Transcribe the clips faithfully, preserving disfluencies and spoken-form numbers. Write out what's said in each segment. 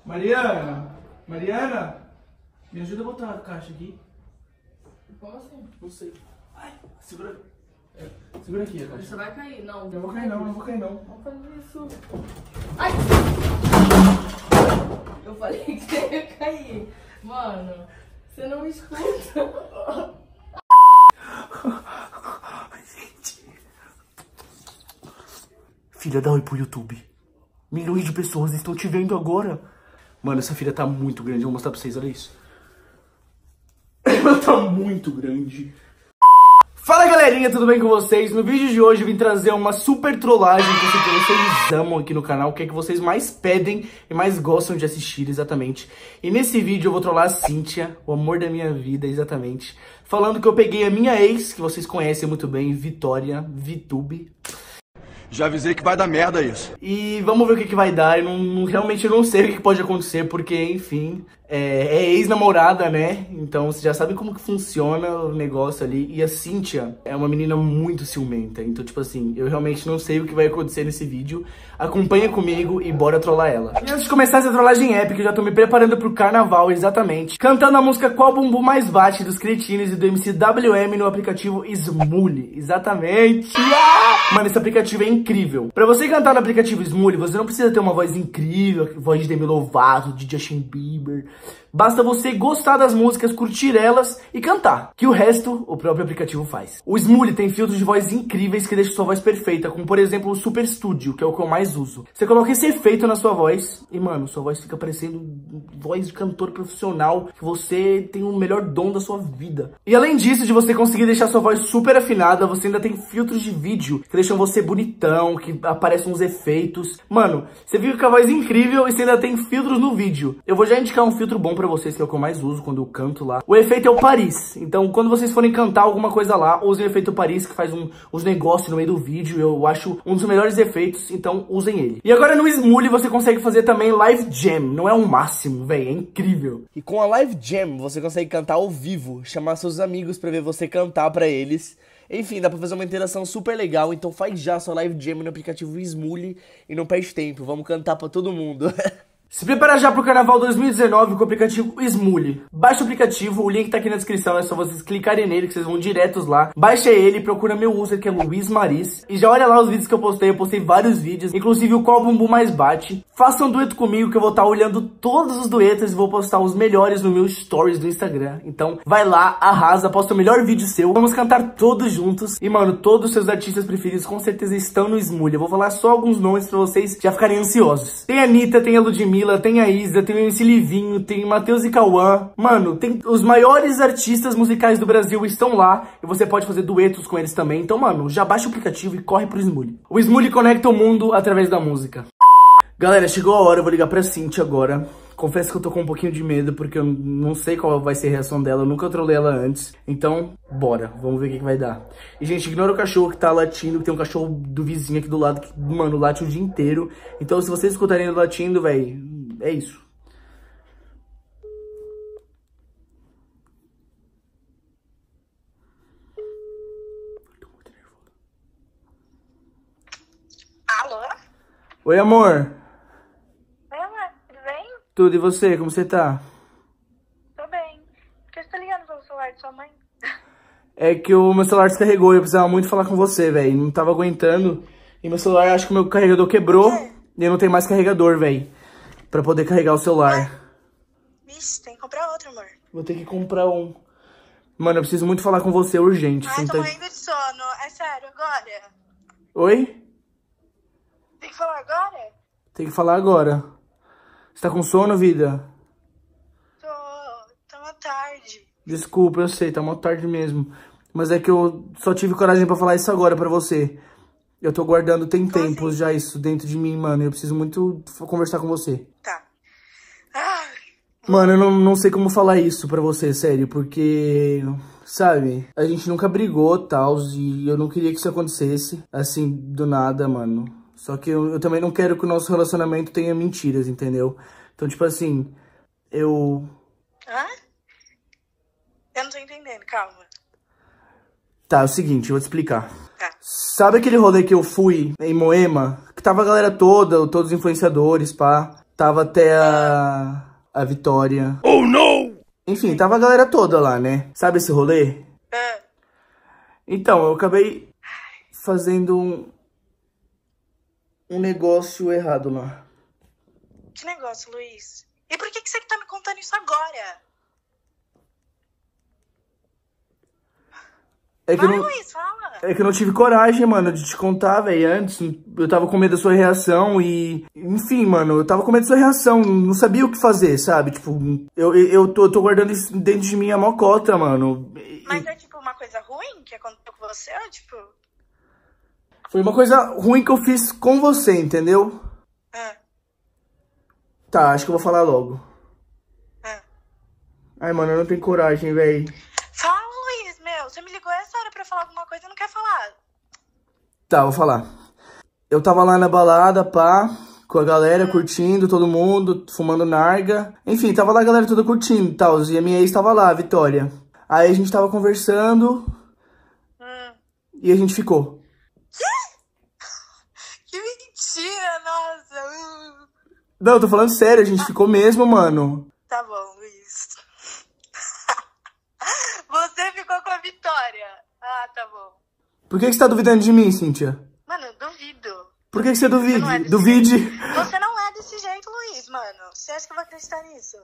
Mariana! Mariana! Me ajuda a botar a caixa aqui. Como assim? Não sei. Ai, segura. É, segura aqui a caixa. Você vai cair, não. Não vou cair não, não vou cair não. Vamos fazer isso. Ai! Eu falei que você ia cair. Mano, você não me escuta. Gente. Filha, dá oi pro YouTube. Milhões de pessoas estão te vendo agora. Mano, essa filha tá muito grande. Eu vou mostrar pra vocês, olha isso. Ela tá muito grande. Fala, galerinha, tudo bem com vocês? No vídeo de hoje eu vim trazer uma super trollagem que vocês amam aqui no canal, que é que vocês mais pedem e mais gostam de assistir, exatamente. E nesse vídeo eu vou trollar a Cíntia, o amor da minha vida, exatamente. Falando que eu peguei a minha ex, que vocês conhecem muito bem, Vitória, Vitube. Já avisei que vai dar merda isso. E vamos ver o que, que vai dar. Eu não, não, realmente eu não sei o que, que pode acontecer, porque, enfim, é, é ex-namorada, né? Então você já sabe como que funciona o negócio ali. E a Cíntia é uma menina muito ciumenta. Então, tipo assim, eu realmente não sei o que vai acontecer nesse vídeo. Acompanha comigo e bora trollar ela. E antes de começar essa trollagem épica, eu já tô me preparando pro carnaval, exatamente. Cantando a música Qual Bumbum Mais Bate, dos Cretinos e do M C W M no aplicativo Smule. Exatamente. Ah! Mano, esse aplicativo é incrível. Pra você cantar no aplicativo Smule, você não precisa ter uma voz incrível, voz de Demi Lovato, de Justin Bieber. Basta você gostar das músicas, curtir elas e cantar, que o resto o próprio aplicativo faz. O Smule tem filtros de voz incríveis que deixam sua voz perfeita, como por exemplo o Super Studio, que é o que eu mais uso. Você coloca esse efeito na sua voz e, mano, sua voz fica parecendo voz de cantor profissional, que você tem o melhor dom da sua vida. E além disso, de você conseguir deixar sua voz super afinada, você ainda tem filtros de vídeo que deixam você bonitão, que aparecem uns efeitos. Mano, você fica com a voz incrível e você ainda tem filtros no vídeo. Eu vou já indicar um filtro bom pra vocês, que é o que eu mais uso quando eu canto lá. O efeito é o Paris. Então, quando vocês forem cantar alguma coisa lá, usem o efeito Paris, que faz um, uns negócios no meio do vídeo. Eu acho um dos melhores efeitos, então usem ele. E agora no Smule você consegue fazer também Live Jam. Não é o máximo, velho, é incrível. E com a Live Jam você consegue cantar ao vivo, chamar seus amigos pra ver você cantar pra eles. Enfim, dá pra fazer uma interação super legal, então faz já sua Live Jam no aplicativo Smule e não perde tempo, vamos cantar pra todo mundo. Se prepara já pro Carnaval dois mil e dezenove com o aplicativo Smule. Baixa o aplicativo, o link tá aqui na descrição, é só vocês clicarem nele que vocês vão diretos lá. Baixa ele, procura meu user que é Luiz Maris. E já olha lá os vídeos que eu postei, eu postei vários vídeos, inclusive o Qual Bumbum Mais Bate. Faça um dueto comigo que eu vou estar olhando todos os duetos e vou postar os melhores no meu stories do Instagram. Então vai lá, arrasa, posta o melhor vídeo seu. Vamos cantar todos juntos. E mano, todos os seus artistas preferidos com certeza estão no Smule. Eu vou falar só alguns nomes pra vocês já ficarem ansiosos. Tem a Anitta, tem a Ludmilla, tem a Isa, tem o M C Livinho, tem o Matheus e Cauã. Mano, tem os maiores artistas musicais do Brasil estão lá e você pode fazer duetos com eles também. Então, mano, já baixa o aplicativo e corre pro Smule. O Smule conecta o mundo através da música. Galera, chegou a hora, eu vou ligar pra Cíntia agora. Confesso que eu tô com um pouquinho de medo, porque eu não sei qual vai ser a reação dela. Eu nunca trolei ela antes. Então, bora. Vamos ver o que, que vai dar. E, gente, ignora o cachorro que tá latindo, que tem um cachorro do vizinho aqui do lado, que, mano, late o dia inteiro. Então, se vocês escutarem ele latindo, véi, é isso. Alô? Oi, amor. Oi, amor, tudo bem? Tudo, e você? Como você tá? Tô bem. Por que você tá ligando pelo celular de sua mãe? É que o meu celular descarregou e eu precisava muito falar com você, velho. Não tava aguentando. E meu celular, acho que o meu carregador quebrou. É. E eu não tenho mais carregador, velho. Pra poder carregar o celular. Vixe, tem que comprar outro, amor. Vou ter que comprar um. Mano, eu preciso muito falar com você, urgente. Ai, Senta... tô morrendo de sono. É sério, agora? Oi? Tem que falar agora? Tem que falar agora. Você tá com sono, vida? Tô... tá uma tarde. Desculpa, eu sei, tá uma tarde mesmo. Mas é que eu só tive coragem pra falar isso agora pra você. Eu tô guardando tem Como tempos assim? já isso dentro de mim, mano. Eu preciso muito conversar com você. Tá. Ah, Mano, eu não, não sei como falar isso pra você, sério. Porque, sabe, a gente nunca brigou, tal. E eu não queria que isso acontecesse, assim, do nada, mano. Só que eu, eu também não quero que o nosso relacionamento tenha mentiras, entendeu? Então, tipo assim, eu... hã? Eu não tô entendendo, calma. Tá, é o seguinte, eu vou te explicar. Tá. Sabe aquele rolê que eu fui em Moema? Que tava a galera toda, todos os influenciadores, pá. Tava até a... a Vitória. Oh, não! Enfim, tava a galera toda lá, né? Sabe esse rolê? Ah, Então, eu acabei fazendo um... um negócio errado lá. que negócio, Luiz? E por que, que você tá me contando isso agora? É que eu Vai, não... Luiz, fala. É que eu não tive coragem, mano, de te contar, velho, antes. Eu tava com medo da sua reação e... Enfim, mano, eu tava com medo da sua reação. Não sabia o que fazer, sabe? Tipo, eu, eu, eu, tô, eu tô guardando isso dentro de mim a mocota, mano. Mas é tipo uma coisa ruim que aconteceu com você? Ou, tipo... Foi uma coisa ruim que eu fiz com você, entendeu? Ah, Tá, acho que eu vou falar logo. ah. Ai, mano, eu não tenho coragem, velho. Fala, Luiz, meu. Você me ligou essa hora pra falar alguma coisa e não quer falar. Tá, vou falar. Eu tava lá na balada, pá, com a galera curtindo, todo mundo, fumando narga. Enfim, tava lá a galera toda curtindo e tal. E a minha ex tava lá, a Vitória. Aí a gente tava conversando Hum. e a gente ficou. Que mentira, nossa. Hum. Não, eu tô falando sério, a gente ficou mesmo, mano. Tá bom, Luiz. Você ficou com a Vitória. Ah, tá bom. Por que que você tá duvidando de mim, Cíntia? Mano, duvido. Por que que você duvide? não é desse Duvide. Você não é desse jeito, Luiz, mano. Você acha que eu vou acreditar nisso?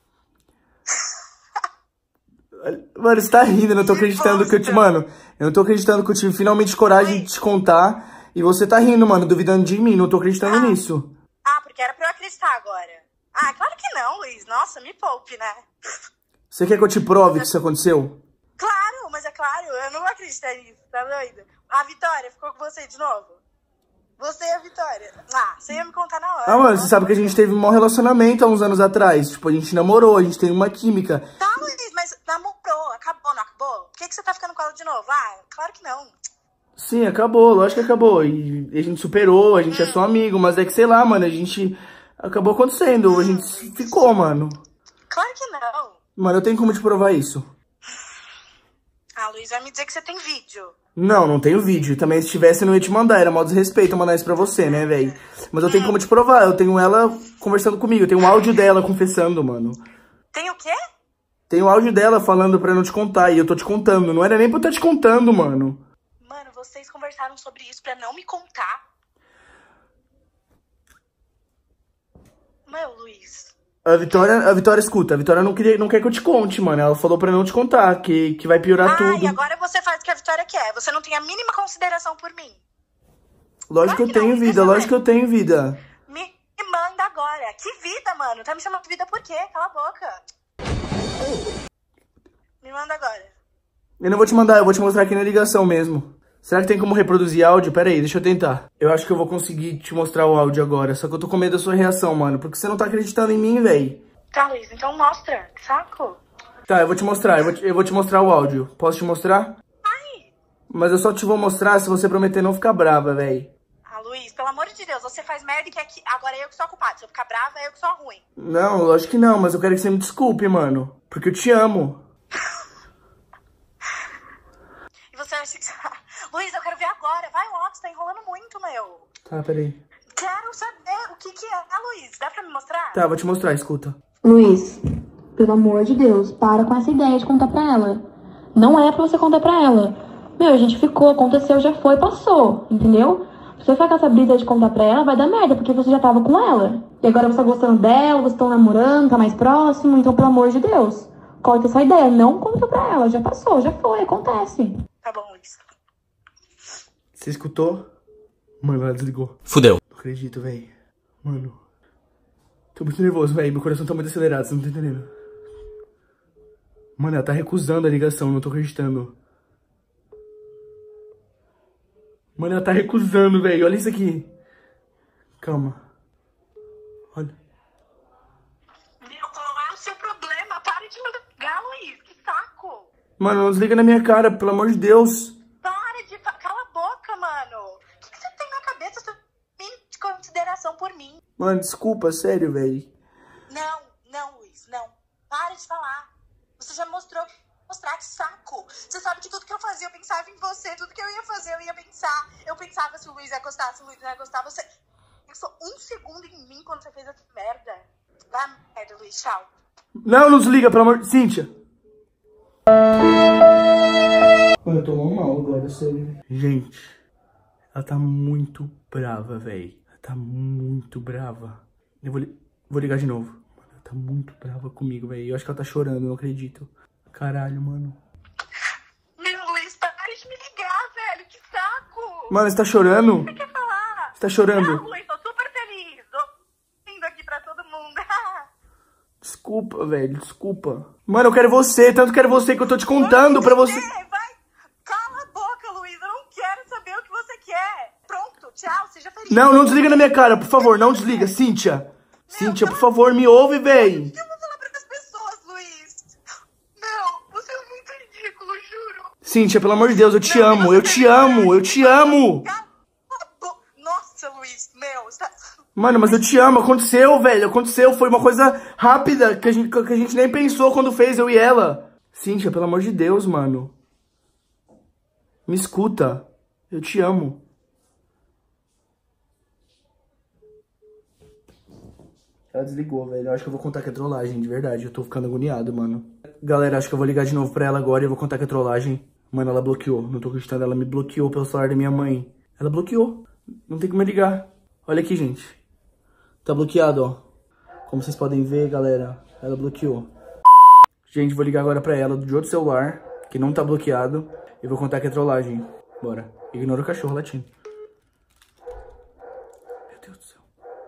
Mano, você tá rindo, eu não tô Que acreditando que eu te... bosta. Mano, eu não tô acreditando que eu tive finalmente coragem de te contar. E você tá rindo, mano, duvidando de mim, não tô acreditando Ah. nisso. Ah, porque era pra eu acreditar agora. Ah, claro que não, Luiz. Nossa, me poupe, né? Você quer que eu te prove que isso aconteceu? Claro, mas é claro, eu não vou acreditar nisso, tá doido? A Vitória ficou com você de novo? Você e a Vitória. Ah, você ia me contar na hora. Ah, mano, você sabe que a gente teve um mau relacionamento há uns anos atrás. Tipo, a gente namorou, a gente teve uma química. Tá, Luiz, mas namorou, acabou, não acabou? Por que, que você tá ficando com ela de novo? Ah, claro que não. Sim, acabou, lógico que acabou. E a gente superou, a gente é só amigo. Mas é que, sei lá, mano, a gente... Acabou acontecendo, a gente ficou, mano. Claro que não. Mano, eu tenho como te provar isso. Ah, Luiz, vai me dizer que você tem vídeo. Não, não tenho vídeo. Também se tivesse, eu não ia te mandar. Era mó desrespeito eu mandar isso pra você, né, velho? Mas eu tenho como te provar. Eu tenho ela conversando comigo. Eu tenho um áudio dela confessando, mano. Tem o quê? Tem um áudio dela falando pra eu não te contar. E eu tô te contando. Não era nem pra eu estar te contando, mano. Mano, vocês conversaram sobre isso pra não me contar? Meu, Luiz. A Vitória, a Vitória escuta. A Vitória não, queria, não quer que eu te conte, mano. Ela falou pra não te contar, que, que vai piorar Ah, tudo. e agora você faz o que a Vitória quer. Você não tem a mínima consideração por mim. Lógico que eu Claro que tenho não, vida, deixa eu lógico que ver. eu tenho vida. Me, me manda agora. Que vida, mano? Tá me chamando de vida por quê? Cala a boca. Me manda agora. Eu não vou te mandar, eu vou te mostrar aqui na ligação mesmo. Será que tem como reproduzir áudio? Pera aí, deixa eu tentar. Eu acho que eu vou conseguir te mostrar o áudio agora. Só que eu tô com medo da sua reação, mano. Porque você não tá acreditando em mim, véi. Tá, Luiz, então mostra. Que saco. Tá, eu vou te mostrar. Eu vou te, eu vou te mostrar o áudio. Posso te mostrar? Ai. Mas eu só te vou mostrar se você prometer não ficar brava, véi. Ah, Luiz, pelo amor de Deus, você faz merda e quer que... Agora é eu que sou a culpada. Se eu ficar brava, é eu que sou a ruim. Não, lógico que não. Mas eu quero que você me desculpe, mano. Porque eu te amo. E você acha que... Luiz, eu quero ver agora. Vai logo, você tá enrolando muito, meu. Tá, peraí. Quero saber o que que é. Ah, Luiz, dá pra me mostrar? Tá, vou te mostrar, escuta. Luiz, pelo amor de Deus, para com essa ideia de contar pra ela. Não é pra você contar pra ela. Meu, a gente ficou, aconteceu, já foi, passou, entendeu? Se você ficar com essa brisa de contar pra ela, vai dar merda, porque você já tava com ela. E agora você tá gostando dela, vocês estão namorando, tá mais próximo, então pelo amor de Deus, corta essa ideia, não conta pra ela, já passou, já foi, acontece. Tá bom, Luiz. Você escutou? Mano, ela desligou. Fudeu. Não acredito, véi. Mano. Tô muito nervoso, véi. Meu coração tá muito acelerado, você não tá entendendo. Mano, ela tá recusando a ligação, não tô acreditando. Mano, ela tá recusando, véi. Olha isso aqui. Calma. Olha. Meu, qual é o seu problema? Para de me ligar, Luiz. Que saco. Mano, não desliga na minha cara, pelo amor de Deus. Para de... fa- Cala a boca, mano. O que, que você tem na cabeça? Você tem de consideração por mim? Mano, desculpa, sério, véi. Não, não, Luiz, não. Para de falar. Você já mostrou... Mostrar que saco. Você sabe que tudo que eu fazia, eu pensava em você. Tudo que eu ia fazer, eu ia pensar. Eu pensava se o Luiz ia gostar, se o Luiz não ia gostar. Você... pensou um segundo em mim quando você fez essa merda. Vai merda, Luiz, tchau. Não, não desliga, pelo amor de... Cíntia. Mano, eu tô mal agora, sério. Gente, ela tá muito brava, velho. Ela tá muito brava. Eu vou, li... vou ligar de novo. Mano, ela tá muito brava comigo, velho. Eu acho que ela tá chorando, eu não acredito. Caralho, mano. Meu, Luiz, para de me ligar, velho. Que saco. Mano, você tá chorando? O que você quer falar? Você tá chorando? Não, Luiz, tô super feliz. Tô indo aqui pra todo mundo. Desculpa, velho, desculpa. Mano, eu quero você, tanto quero você que eu tô te contando pra você. Vai, cala a boca, Luiz. Eu não quero saber o que você quer. Pronto, tchau, seja feliz. Não, não desliga na minha cara, por favor, não desliga. Cíntia, Cíntia, por favor, me ouve, véi. O que eu vou falar para as pessoas, Luiz? Não, você é muito ridículo, juro. Cíntia, pelo amor de Deus, eu te amo, eu te amo, eu te amo. Cala a boca. Nossa, Luiz, meu, está... Mano, mas eu te amo, aconteceu, velho, aconteceu, foi uma coisa rápida, que a gente, que a gente nem pensou quando fez, eu e ela. Cíntia, pelo amor de Deus, mano. Me escuta, eu te amo. Ela desligou, velho, eu acho que eu vou contar que é trollagem, de verdade, eu tô ficando agoniado, mano. Galera, acho que eu vou ligar de novo pra ela agora e eu vou contar que é trollagem. Mano, ela bloqueou, não tô acreditando, ela me bloqueou pelo celular da minha mãe. Ela bloqueou, não tem como eu ligar. Olha aqui, gente. Tá bloqueado, ó. Como vocês podem ver, galera, ela bloqueou. Gente, vou ligar agora pra ela de outro celular, que não tá bloqueado. E vou contar que é trollagem. Bora. Ignora o cachorro latindo. Meu Deus do céu.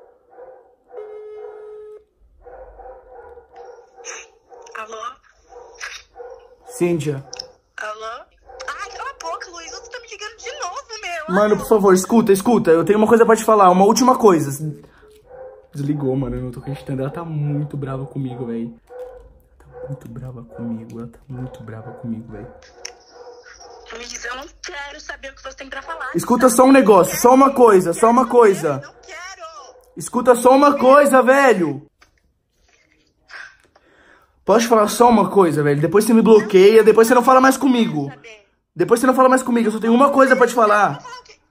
Alô? Cíntia. Alô? Ai, cala a boca, Luiz. Você tá me ligando de novo, meu. Mano, por favor, escuta, escuta. Eu tenho uma coisa pra te falar, uma última coisa. Desligou, mano, eu não tô acreditando. Ela tá muito brava comigo, velho. Ela tá muito brava comigo, ela tá muito brava comigo, velho. Luiz, eu não quero saber o que você tem pra falar. Escuta só um negócio, só uma coisa, só uma coisa. Não quero. Escuta só uma coisa, velho. Posso te falar só uma coisa, velho? Depois você me bloqueia, depois você não fala mais comigo. Depois você não fala mais comigo, eu só tenho uma coisa pra te falar.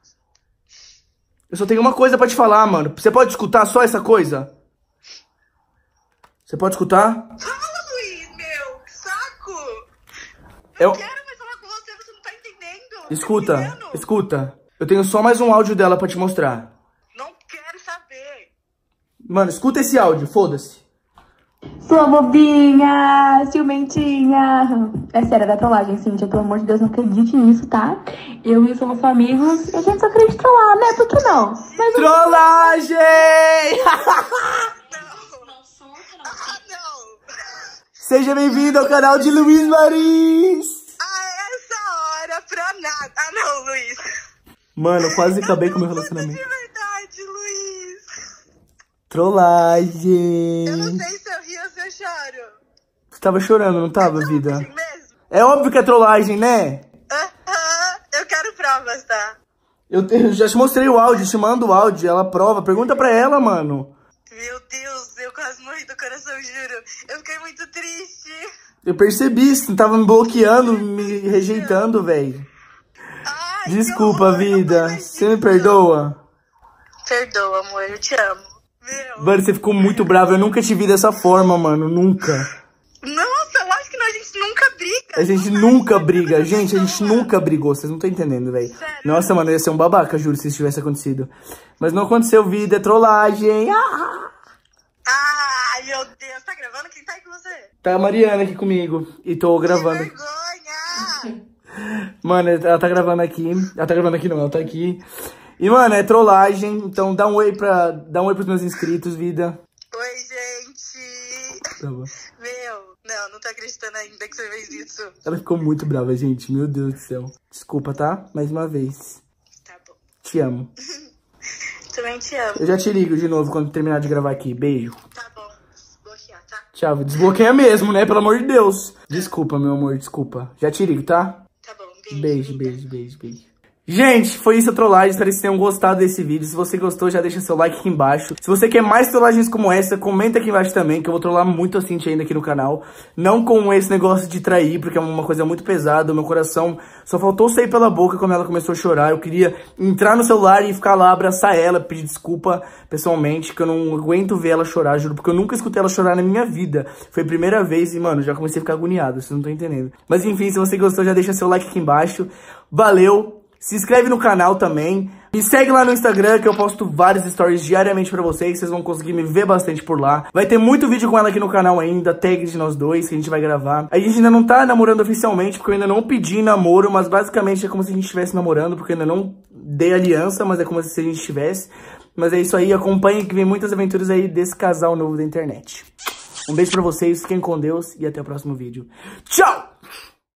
Eu só tenho uma coisa pra te falar, mano. Você pode escutar só essa coisa? Você pode escutar? Fala, Luiz, meu. Que saco. Eu... Não quero mais falar com você, você não tá entendendo. Escuta, tá entendendo? escuta. Eu tenho só mais um áudio dela pra te mostrar. Não quero saber. Mano, escuta esse áudio, foda-se. Sua bobinha, ciumentinha. É sério, é da trollagem, Cíntia. Pelo amor de Deus, não acredite nisso, tá? Eu e o somos amigos e a gente só queria te trollar, né? Por que não? Mas Trollagem! Não. Não surta, não. Ah, não. Seja bem-vindo ao canal de Luiz Marins. A essa hora pra nada. Ah, não, Luiz. Mano, eu quase acabei com o meu De relacionamento. verdade, Luiz. Trollagem. Eu não sei se eu rio ou se eu choro. Você tava chorando, não tava, vida? Assim mesmo? É óbvio que é trollagem, né? Aham. Eu quero provas, tá? Eu, te- eu já te mostrei o áudio, te mando o áudio, ela prova. Pergunta pra ela, mano. Meu Deus, eu quase morri do coração, juro. Eu fiquei muito triste. Eu percebi, você tava me bloqueando, me rejeitando, velho. Ai, que Desculpa, horror, não vida. faz Você me isso. perdoa? Perdoa, amor, eu te amo. Meu. Mano, você ficou muito bravo. Eu nunca te vi dessa forma, mano. Nunca. Nossa, eu acho que não, a gente nunca briga. A gente Não nunca faz briga. isso, Gente, a gente pessoa. nunca brigou. Vocês não estão entendendo, velho. Sério? Nossa, mano, eu ia ser um babaca, juro, se isso tivesse acontecido. Mas não aconteceu, vida. É trollagem. Ah! Ai, meu Deus, tá gravando? Quem tá aí com você? Tá a Mariana aqui comigo. E tô gravando. Que vergonha! Mano, ela tá gravando aqui. Ela tá gravando aqui não, ela tá aqui. E, mano, é trollagem. Então dá um oi pra. Dá um oi pros meus inscritos, vida. Oi, gente. Tá bom. Meu, não, não tô acreditando ainda que você fez isso. Ela ficou muito brava, gente. Meu Deus do céu. Desculpa, tá? Mais uma vez. Tá bom. Te amo. Também te amo. Eu já te ligo de novo quando terminar de gravar aqui. Beijo. Tá bom. Bloquear, tá? Tchau. Desbloqueia mesmo, né? Pelo amor de Deus. Desculpa, meu amor. Desculpa. Já te ligo, tá? Tá bom. Beijo. Beijo, amiga. beijo, beijo, beijo. Gente, foi isso a trollagem, espero que vocês tenham gostado desse vídeo. Se você gostou, já deixa seu like aqui embaixo. Se você quer mais trollagens como essa, comenta aqui embaixo também, que eu vou trollar muito a Cintia ainda aqui no canal. Não com esse negócio de trair, porque é uma coisa muito pesada. O meu coração só faltou sair pela boca quando ela começou a chorar. Eu queria entrar no celular e ficar lá, abraçar ela, pedir desculpa pessoalmente, que eu não aguento ver ela chorar, juro, porque eu nunca escutei ela chorar na minha vida. Foi a primeira vez e, mano, já comecei a ficar agoniado, vocês não estão entendendo. Mas enfim, se você gostou, já deixa seu like aqui embaixo. Valeu! Se inscreve no canal também. Me segue lá no Instagram, que eu posto vários stories diariamente pra vocês. Vocês vão conseguir me ver bastante por lá. Vai ter muito vídeo com ela aqui no canal ainda, tag de nós dois, que a gente vai gravar. A gente ainda não tá namorando oficialmente, porque eu ainda não pedi namoro, mas basicamente é como se a gente estivesse namorando, porque eu ainda não dei aliança, mas é como se a gente estivesse. Mas é isso aí, acompanhem que vem muitas aventuras aí desse casal novo da internet. Um beijo pra vocês, fiquem com Deus e até o próximo vídeo. Tchau!